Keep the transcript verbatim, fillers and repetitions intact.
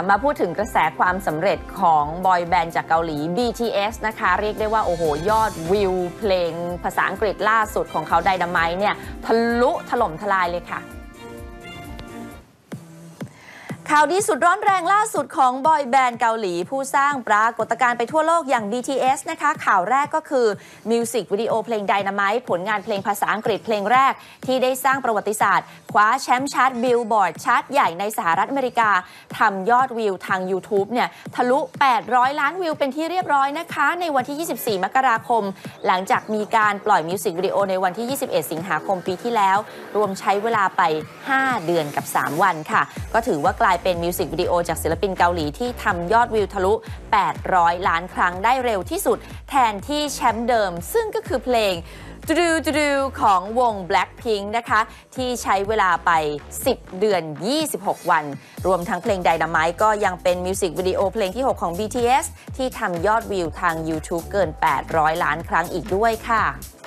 มาพูดถึงกระแสความสำเร็จของบอยแบนด์จากเกาหลี บี ที เอส นะคะเรียกได้ว่าโอ้โหยอดวิวเพลงภาษาอังกฤษล่าสุดของเขา Dynamite เนี่ยทะลุถล่มทลายเลยค่ะข่าวดีสุดร้อนแรงล่าสุดของบอยแบนด์เกาหลีผู้สร้างปรากฏการณ์ไปทั่วโลกอย่าง บี ที เอส นะคะข่าวแรกก็คือมิวสิกวิดีโอเพลง Dynamite ผลงานเพลงภาษาอังกฤษเพลงแรกที่ได้สร้างประวัติศาสตร์คว้าแชมป์ชาร์ตบิลบอร์ดชาร์ตใหญ่ในสหรัฐอเมริกาทำยอดวิวทาง YouTube เนี่ยทะลุแปดร้อยล้านวิวเป็นที่เรียบร้อยนะคะในวันที่ยี่สิบสี่มกราคมหลังจากมีการปล่อยมิวสิกวิดีโอในวันที่ยี่สิบเอ็ดสิงหาคมปีที่แล้วรวมใช้เวลาไปห้าเดือนกับสามวันค่ะก็ถือว่ากลายเป็นมิวสิกวิดีโอจากศิลปินเกาหลีที่ทำยอดวิวทะลุแปดร้อยล้านครั้งได้เร็วที่สุดแทนที่แชมป์เดิมซึ่งก็คือเพลงดูดูดูของวง Blackpink นะคะที่ใช้เวลาไปสิบเดือนยี่สิบหกวันรวมทั้งเพลง Dynamite ก็ยังเป็นมิวสิกวิดีโอเพลงที่หกของ บี ที เอส ที่ทำยอดวิวทาง YouTube เกินแปดร้อยล้านครั้งอีกด้วยค่ะ